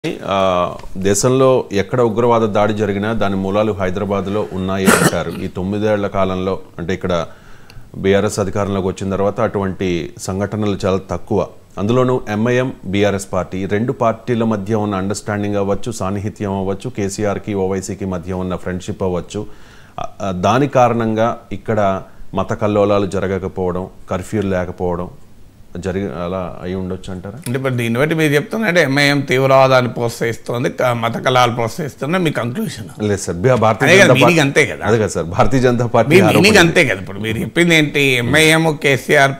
దేశంలో ఎక్కడ ఉగ్రవాద దాడి జరిగినా దాని మూలాలు హైదరాబాద్లో ఉన్నాయి అంటారు. ఈ 9 ఏళ్ల కాలంలో అంటే ఇక్కడ బీఆర్ఎస్ అధికారంలోకి వచ్చిన తర్వాత అటువంటి సంఘటనలు చాలా తక్కువ. అందులోనూ ఎంఐఎం బీఆర్ఎస్ పార్టీ రెండు పార్టీల మధ్య ఉన్న అండర్స్టాండింగ్ అవ్వచ్చు, సాన్నిహిత్యం అవ్వచ్చు, కేసీఆర్కి ఓవైసీకి మధ్య ఉన్న ఫ్రెండ్షిప్ అవ్వచ్చు. దాని కారణంగా ఇక్కడ మత కల్లోలాలు జరగకపోవడం, కర్ఫ్యూ లేకపోవడం అలా అయి ఉండొచ్చు అంటారా? అంటే ఇప్పుడు దీన్ని బట్టి మీరు చెప్తున్నారంటే ఎంఐఎం తీవ్రవాదాన్ని ప్రోత్సహిస్తుంది, మత కళాలు ప్రోత్సహిస్తుంది మీ కంక్లూషన్? లేదు సార్, భారతీయ జనతా పార్టీ అంతే కదా. అదే కదా సార్, భారతీయ జనతా పార్టీ అంతే కదా. ఇప్పుడు మీరు చెప్పింది ఏంటి? ఎంఐఎం కేసీఆర్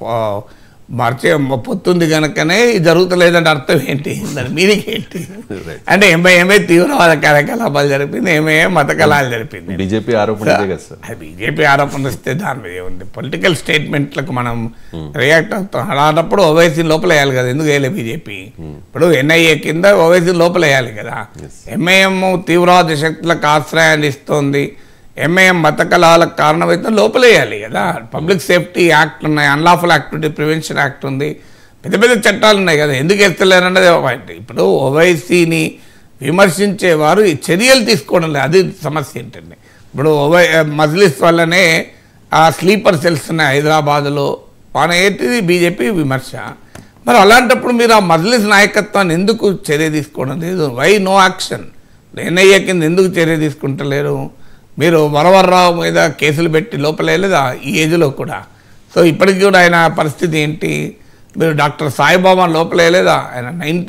పొత్తుంది కనుకనే జరుగుతలేదంటే అర్థం ఏంటి? దాని మీనింగ్ ఏంటి? అంటే ఎంఐఎంఏ తీవ్రవాద కార్యకలాపాలు జరిపింది, ఎంఐఎం మత కళాలు జరిపింది. బీజేపీ ఆరోపణ బీజేపీ ఆరోపణ వస్తే దాని మీద ఏముంది? పొలిటికల్ స్టేట్మెంట్లకు మనం రియాక్ట్ అవుతాం. అలాంటప్పుడు ఓవైసీ లోపల వేయాలి కదా. ఎందుకు వేయలేదు బీజేపీ? ఇప్పుడు ఎన్ఐఏ కింద ఓవైసీ లోపల వేయాలి కదా. ఎంఐఎం తీవ్రవాద శక్తులకు ఆశ్రయాన్ని ఇస్తుంది, ఎంఐఎం మత కళాలకు కారణమైతే లోపలేయాలి కదా. పబ్లిక్ సేఫ్టీ యాక్ట్ ఉన్నాయి, అన్లాఫుల్ యాక్టివిటీ ప్రివెన్షన్ యాక్ట్ ఉంది, పెద్ద పెద్ద చట్టాలు ఉన్నాయి కదా. ఎందుకు ఎత్తలేరన్నది ఇప్పుడు ఓవైసీని విమర్శించేవారు చర్యలు తీసుకోవడం లేదు, అది సమస్య ఏంటండి. ఇప్పుడు మజ్లిస్ వల్లనే ఆ స్లీపర్ సెల్స్ ఉన్నాయి హైదరాబాద్లో, ఏంటిది బీజేపీ విమర్శ. మరి అలాంటప్పుడు మీరు ఆ మజ్లిస్ నాయకత్వాన్ని ఎందుకు చర్య తీసుకోవడం లేదు? Why no action? ఎన్ఐఏ కింద ఎందుకు చర్య తీసుకుంటలేరు? మీరు వరవర్రావు మీద కేసులు పెట్టి లోపలేదా ఈ ఏజ్లో కూడా? సో ఇప్పటికి కూడా ఆయన పరిస్థితి ఏంటి? మీరు డాక్టర్ సాయిబాబా లోపలేదా? ఆయన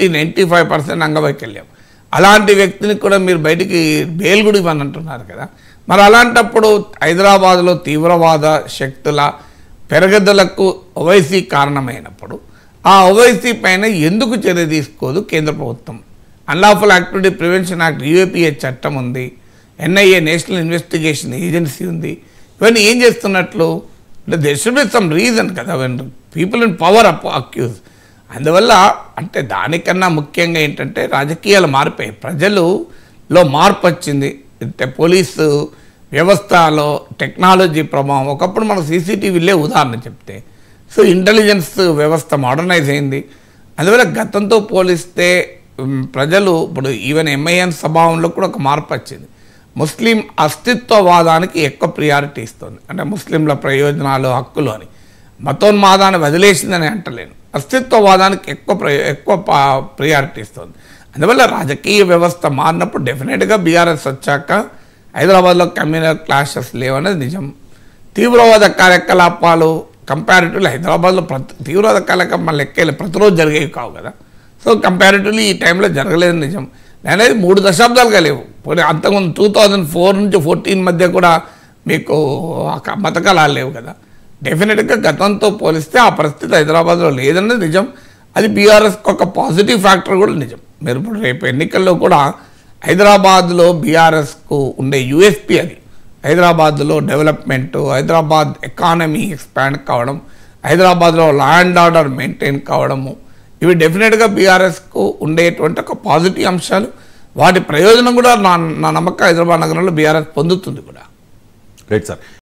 95% అంగవైకల్యం. అలాంటి వ్యక్తిని కూడా మీరు బయటికి బెయిల్ కూడా ఇవ్వని అంటున్నారు కదా. మరి అలాంటప్పుడు హైదరాబాద్లో తీవ్రవాద శక్తుల పెరగదలకు ఓవైసీ కారణమైనప్పుడు ఆ ఓవైసీ పైన ఎందుకు చర్య తీసుకోదు కేంద్ర ప్రభుత్వం? Unlawful activity prevention act, UAPA చట్టం ఉంది, ఎన్ఐఏ నేషనల్ ఇన్వెస్టిగేషన్ ఏజెన్సీ ఉంది. ఇవన్నీ ఏం చేస్తున్నట్లు? అంటే there should be some reason కదా when people in power accuse. అందువల్ల అంటే దానికన్నా ముఖ్యంగా ఏంటంటే రాజకీయాలు మారిపోయాయి, ప్రజలలో మార్పు వచ్చింది. అంటే పోలీసు వ్యవస్థలో టెక్నాలజీ ప్రభావం. ఒకప్పుడు మన సీసీటీవీలే ఉదాహరణ చెప్తే, సో ఇంటెలిజెన్స్ వ్యవస్థ మోడర్నైజ్ అయింది. అందువల్ల గతంతో పోలిస్తే ప్రజలు ఇప్పుడు ఈవెన్ ఎంఐఎం స్వభావంలో కూడా ఒక మార్పు వచ్చింది. ముస్లిం అస్తిత్వవాదానికి ఎక్కువ ప్రియారిటీ ఇస్తుంది. అంటే ముస్లింల ప్రయోజనాలు, హక్కులు అని. మతోన్మాదాన్ని వదిలేసిందని అంటలేను, అస్తిత్వవాదానికి ఎక్కువ ప్రియారిటీ ఇస్తుంది. అందువల్ల రాజకీయ వ్యవస్థ మారినప్పుడు డెఫినెట్గా బీఆర్ఎస్ వచ్చాక హైదరాబాద్లో కమ్యూనల్ క్లాషెస్ లేవనేది నిజం. తీవ్రవాద కార్యకలాపాలు కంపారిటివ్లీ హైదరాబాద్లో తీవ్రవాద కార్యకలాపాలు లెక్కేలే ప్రతిరోజు జరిగేవి కావు కదా. సో కంపారిటివ్లీ ఈ టైంలో జరగలేదు నిజం. అనేది 3 దశాబ్దాలుగా లేవు. అంతకుముందు 2004 నుంచి 14 మధ్య కూడా మీకు మత కళాలు లేవు కదా. డెఫినెట్గా గతంతో పోలిస్తే ఆ పరిస్థితి హైదరాబాద్లో లేదన్నది నిజం. అది బీఆర్ఎస్కి ఒక పాజిటివ్ ఫ్యాక్టర్ కూడా నిజం. మీరు ఇప్పుడు రేపు ఎన్నికల్లో కూడా హైదరాబాద్లో బీఆర్ఎస్కు ఉండే యూఎస్పీ అది. హైదరాబాద్లో డెవలప్మెంటు, హైదరాబాద్ ఎకానమీ ఎక్స్పాండ్ కావడం, హైదరాబాద్లో లా అండ్ ఆర్డర్ మెయింటైన్ కావడము, ఇవి డెఫినెట్గా బీఆర్ఎస్కు ఉండేటువంటి ఒక పాజిటివ్ అంశాలు. వాటి ప్రయోజనం కూడా నా నమ్మకం హైదరాబాద్ నగరంలో బీఆర్ఎస్ పొందుతుంది కూడా. Right sir.